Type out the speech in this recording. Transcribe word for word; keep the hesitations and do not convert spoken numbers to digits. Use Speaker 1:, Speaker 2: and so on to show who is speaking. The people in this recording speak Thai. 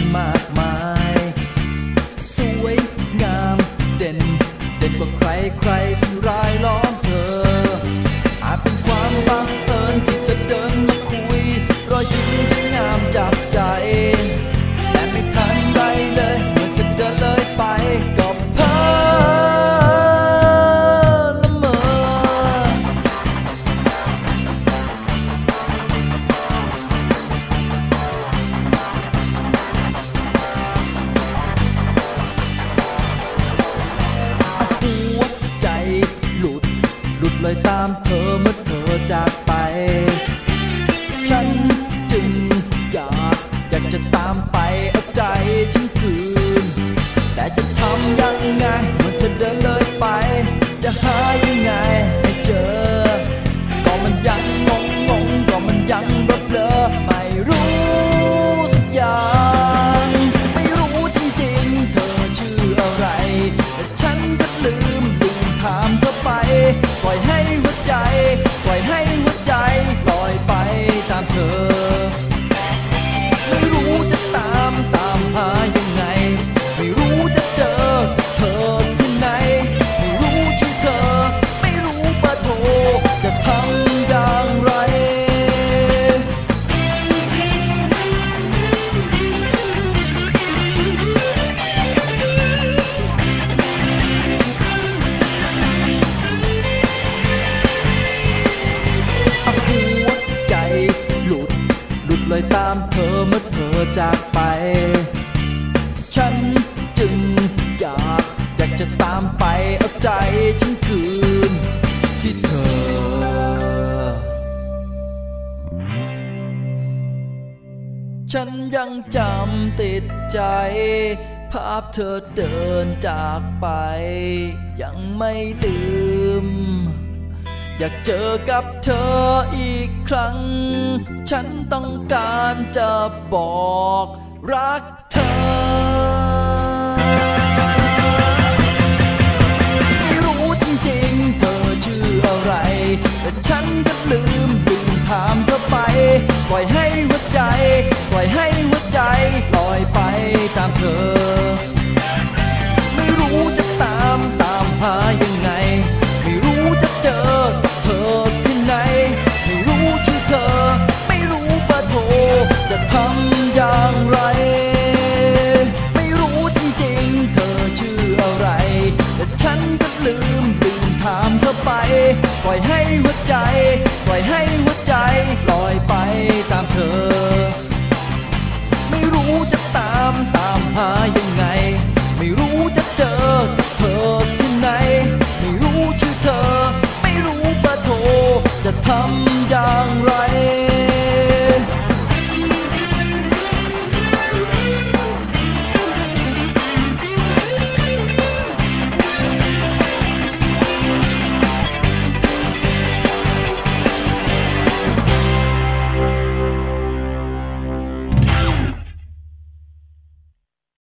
Speaker 1: มากมายสวยงามเด่นเด่นกว่าใครใครที่รายล้อมเธออาจเป็นความบังเอิญที่เธอเดินมาคุยรอยยิ้มช่างงามจับใจแต่ไม่ทันไรเลยเมื่อเธอเดินเลยไปก็เพ้อละเมอหัวใจหลุดหลุดเลยตามเธอเมื่อเธอจากไปฉันจึงอยากอยากจะตามไปเอาใจฉันคืนแต่จะทำยังไงเมื่อเธอเดินเลยไปจะหายังไงให้เจอก็มันยังงงงงก็มันยังเบลอเบลอไม่รู้สักอย่างไม่รู้จริงๆเธอชื่ออะไรแต่ฉันก็ลืมลืมถามเธอไปปล่อยให้หัวใจปล่อยให้หัวใจลอยไปตามเธอไม่รู้จะตามตามหายังไงไม่รู้จะเจอกับเธอที่ไหนไม่รู้ชื่อเธอไม่รู้เบอร์โทรจะทำอย่างไรหัวใจหลุดหลุดเลยตามเธอเมื่อเธอจากไปฉันจึงอยากอยากจะตามไปเอาใจฉันคืนที่เธอฉันยังจำติดใจภาพเธอเดินจากไปยังไม่ลืมอยากเจอกับเธออีกครั้งฉันต้องการจะบอกรักเธอไม่รู้จริงๆเธอชื่ออะไรแต่ฉันก็ลืมลืมถามเธอไปปล่อยให้หัวใจปล่อยให้หัวใจลอยไปตามเธอไม่รู้จะตามตามหายังไงไม่รู้จะเจอกับเธอที่ไหนไม่รู้ชื่อเธอไม่รู้เบอร์โทรจะทำอย่างไรไม่รู้จริงๆเธอชื่ออะไรแต่ฉันก็ลืมลืมถามเธอไปปล่อยให้หัวใจปล่อยให้หัวใจลอยไปตามเธอไม่รู้จะตามตามหายัง